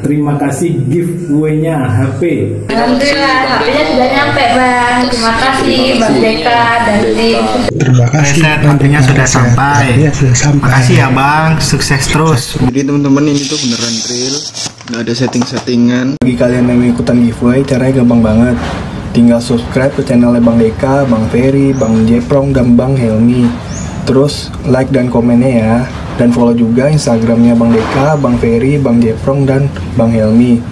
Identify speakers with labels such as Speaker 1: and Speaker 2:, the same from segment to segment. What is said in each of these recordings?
Speaker 1: Terima kasih giveaway-nya HP.
Speaker 2: Alhamdulillah HP-nya sudah nyampe Bang. Terima kasih Bang Deka dan tim.
Speaker 3: Terima kasih.
Speaker 4: HP-nya sudah sampai. Makasih ya Bang, sukses terus.
Speaker 3: Jadi teman-teman, ini tuh beneran real, nggak ada setting-settingan. Bagi kalian yang mau ikutan giveaway, caranya gampang banget. Tinggal subscribe ke channelnya Bang Deka, Bang Ferry, Bang Jeprong, dan Bang Helmi. Terus like dan komennya ya. Dan follow juga Instagramnya Bang Deka, Bang Ferry, Bang Jeprong, dan Bang Helmi.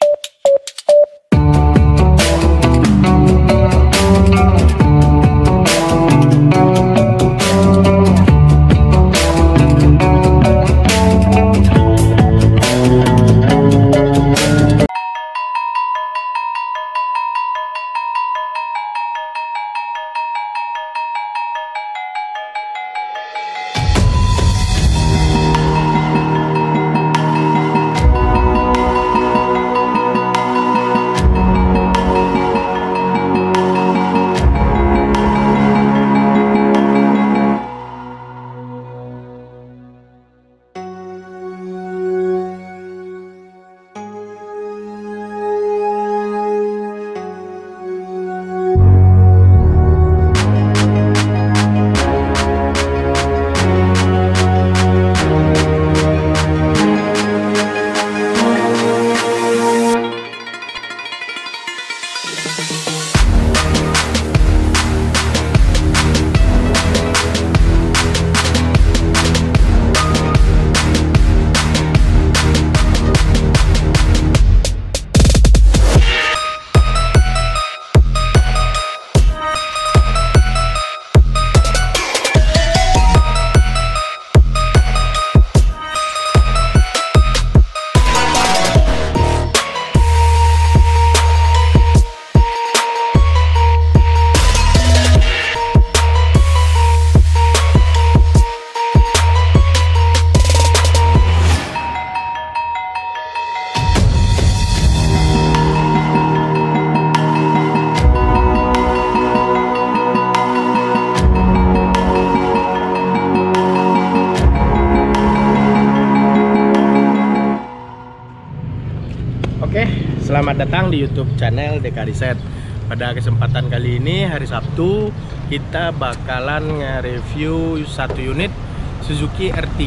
Speaker 4: Oke, selamat datang di YouTube channel Deka Riset. Pada kesempatan kali ini hari Sabtu, kita bakalan nge-review satu unit Suzuki R3.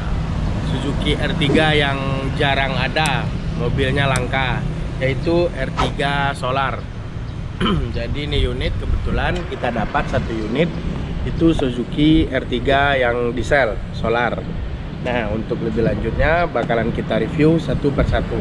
Speaker 4: Suzuki R3 yang jarang ada, mobilnya langka, yaitu R3 Solar. Jadi ini unit kebetulan kita dapat satu unit, itu Suzuki R3 yang diesel solar. Nah, untuk lebih lanjutnya bakalan kita review satu persatu.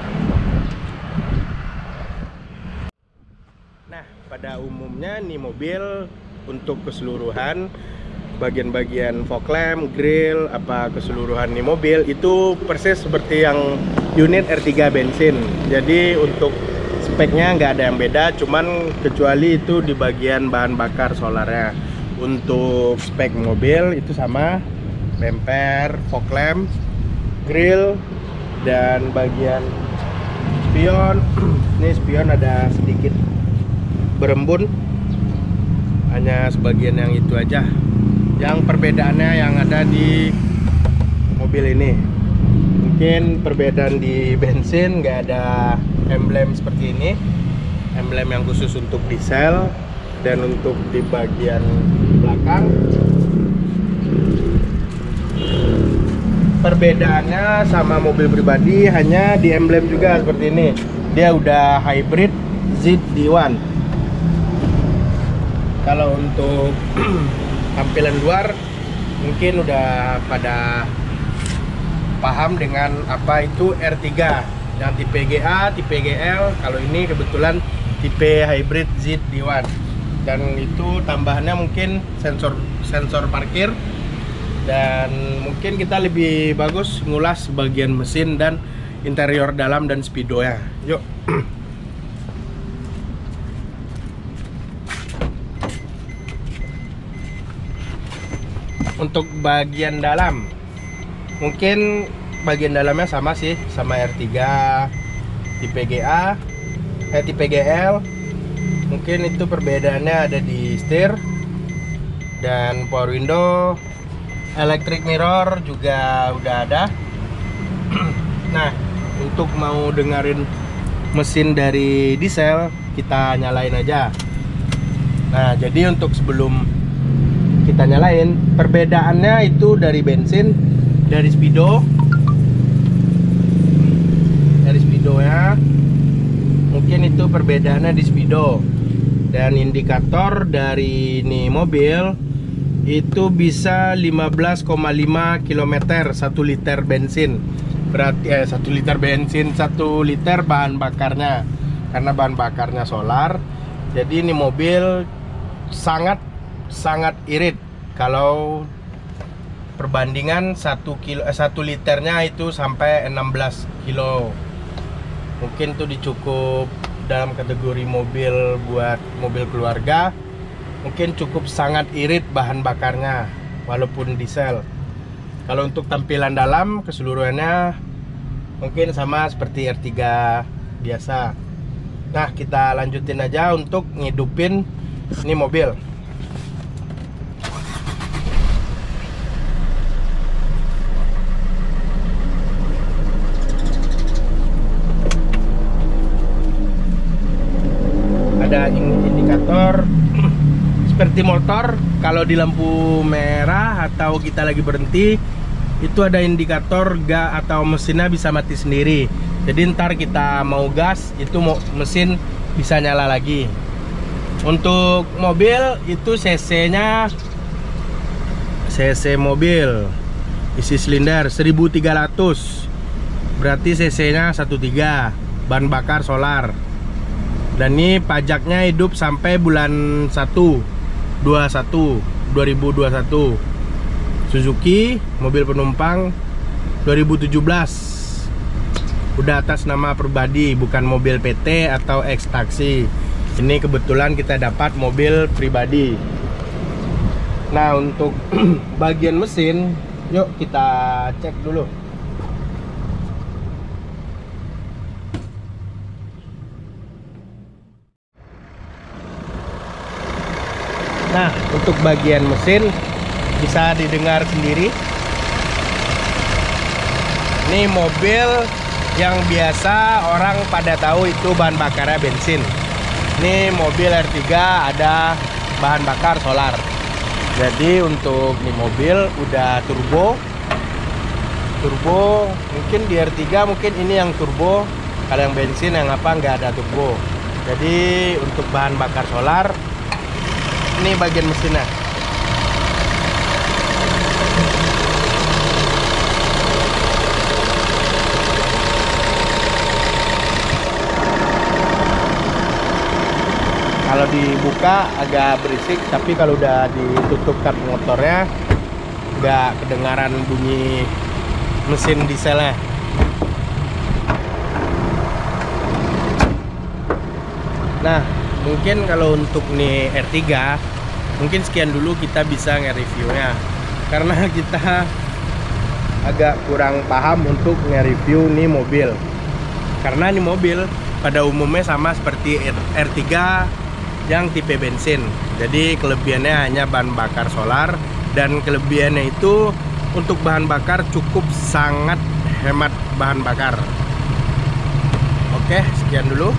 Speaker 4: Nah, pada umumnya nih mobil untuk keseluruhan bagian-bagian fog lamp, grill, apa keseluruhan nih mobil itu persis seperti yang unit R3 bensin. Jadi untuk speknya nggak ada yang beda, cuman kecuali itu di bagian bahan bakar solarnya. Untuk spek mobil itu sama, bumper, fog lamp, grill, dan bagian spion. Ini spion ada sedikit berembun, hanya sebagian yang itu aja yang perbedaannya yang ada di mobil ini. Mungkin perbedaan di bensin nggak ada emblem seperti ini, emblem yang khusus untuk diesel. Dan untuk di bagian belakang perbedaannya sama mobil pribadi hanya di emblem juga seperti ini. Dia udah hybrid ZD1. Kalau untuk tampilan luar mungkin udah pada paham dengan apa itu R3, yang tipe GA, tipe GL. Kalau ini kebetulan tipe hybrid ZD1. Dan itu tambahannya mungkin sensor parkir, dan mungkin kita lebih bagus ngulas bagian mesin dan interior dalam dan speedo ya. Yuk. Untuk bagian dalam, mungkin bagian dalamnya sama sih, sama R3 tipe GA, tipe GL. Mungkin itu perbedaannya ada di setir dan power window, electric mirror juga udah ada. Nah, untuk untuk mau dengerin mesin dari diesel, kita nyalain aja. Nah, jadi untuk sebelum kita nyalain, perbedaannya itu dari bensin, dari speedo ya, mungkin itu perbedaannya di speedo. Dan indikator dari ini mobil itu bisa 15,5 km 1 liter bensin. Berarti 1 liter bensin, 1 liter bahan bakarnya, karena bahan bakarnya solar. Jadi ini mobil sangat irit. Kalau perbandingan 1 liternya itu sampai 16 kilo. Mungkin tuh dicukup dalam kategori mobil buat mobil keluarga. Mungkin cukup sangat irit bahan bakarnya walaupun diesel. Kalau untuk tampilan dalam keseluruhannya mungkin sama seperti R3 biasa. Nah, kita lanjutin aja untuk ngidupin ini mobil. Ada indikator seperti motor. Kalau di lampu merah atau kita lagi berhenti, itu ada indikator gas atau mesinnya bisa mati sendiri. Jadi ntar kita mau gas, itu mesin bisa nyala lagi. Untuk mobil itu cc-nya, cc mobil isi silinder 1300, berarti cc-nya 13, bahan bakar solar. Dan ini pajaknya hidup sampai bulan 2021. Suzuki, mobil penumpang 2017. Udah atas nama pribadi, bukan mobil PT atau ex taksi. Ini kebetulan kita dapat mobil pribadi. Nah, untuk bagian mesin, yuk kita cek dulu. Nah, untuk bagian mesin bisa didengar sendiri. Ini mobil yang biasa orang pada tahu itu bahan bakarnya bensin. Ini mobil R3 ada bahan bakar solar. Jadi untuk ini mobil udah turbo. Mungkin di R3 mungkin ini yang turbo. Kalau yang bensin yang apa nggak ada turbo. Jadi untuk bahan bakar solar, ini bagian mesinnya. Kalau dibuka agak berisik, tapi kalau udah ditutup kap motornya nggak kedengaran bunyi mesin dieselnya. Nah, mungkin kalau untuk nih R3, mungkin sekian dulu kita bisa nge-reviewnya, karena kita agak kurang paham untuk nge-review nih mobil. Karena nih mobil pada umumnya sama seperti R3 yang tipe bensin. Jadi kelebihannya hanya bahan bakar solar, dan kelebihannya itu untuk bahan bakar cukup sangat hemat bahan bakar. Oke, sekian dulu.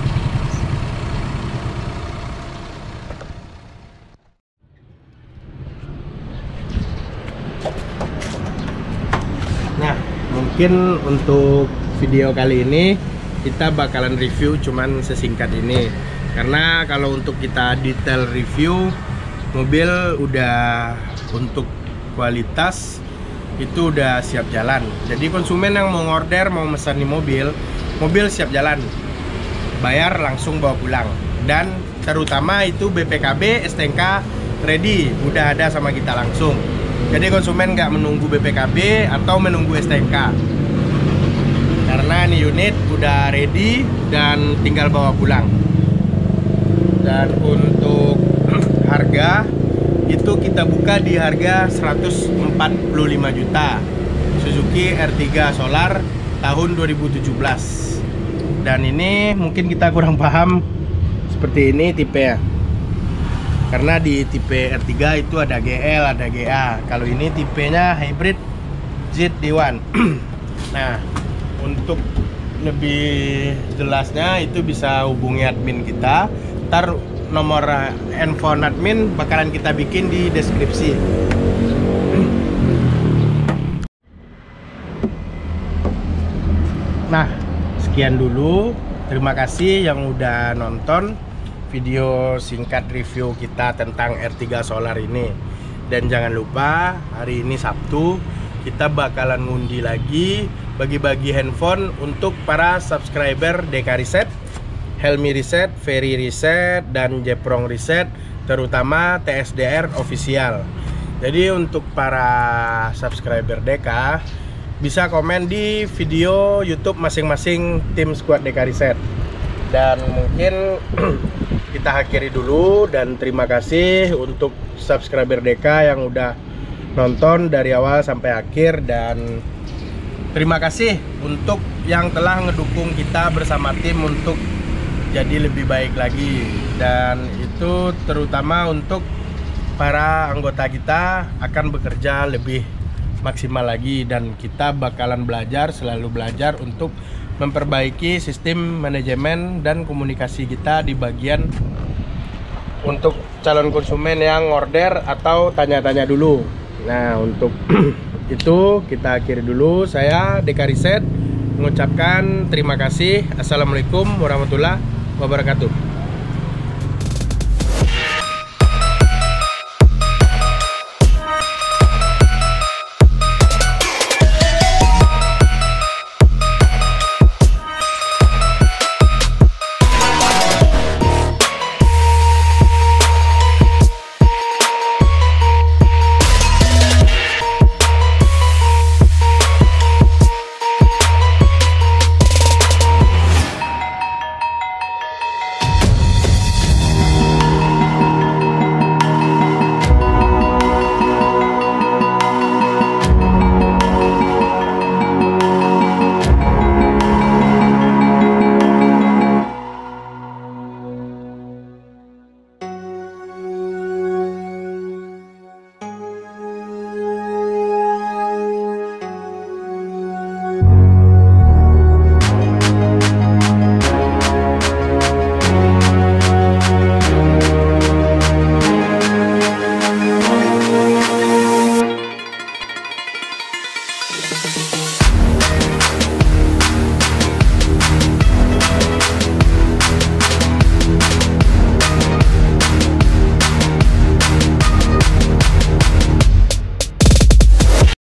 Speaker 4: Nah, mungkin untuk video kali ini kita bakalan review cuman sesingkat ini, karena kalau untuk kita detail review mobil udah untuk kualitas itu udah siap jalan. Jadi konsumen yang mau order, mau pesan di mobil siap jalan, bayar langsung bawa pulang. Dan terutama itu BPKB, STNK ready, udah ada sama kita langsung. Jadi konsumen nggak menunggu BPKB atau menunggu STNK, karena ini unit udah ready dan tinggal bawa pulang. Dan untuk harga itu kita buka di harga 145 juta Suzuki R3 Solar tahun 2017. Dan ini mungkin kita kurang paham seperti ini tipenya, karena di tipe R3 itu ada GL, ada GA. Kalau ini tipenya hybrid ZD1. Nah, untuk lebih jelasnya itu bisa hubungi admin kita. Ntar nomor handphone admin bakalan kita bikin di deskripsi. Nah, sekian dulu. Terima kasih yang udah nonton video singkat review kita tentang R3 Solar ini. Dan jangan lupa, hari ini Sabtu, kita bakalan ngundi lagi, bagi-bagi handphone untuk para subscriber DK Reset, Helmi Reset, Ferry Reset, dan Jeprong Reset, terutama TSDR Official. Jadi untuk para subscriber DK, bisa komen di video YouTube masing-masing tim squad DK Reset. Dan mungkin kita akhiri dulu, dan terima kasih untuk subscriber DK yang udah nonton dari awal sampai akhir, dan terima kasih untuk yang telah ngedukung kita bersama tim untuk jadi lebih baik lagi. Dan itu terutama untuk para anggota kita akan bekerja lebih maksimal lagi, dan kita bakalan selalu belajar untuk memperbaiki sistem manajemen dan komunikasi kita di bagian untuk calon konsumen yang order atau tanya-tanya dulu. Nah, untuk itu kita akhiri dulu. Saya DK Reset mengucapkan terima kasih. Assalamualaikum warahmatullahi wabarakatuh.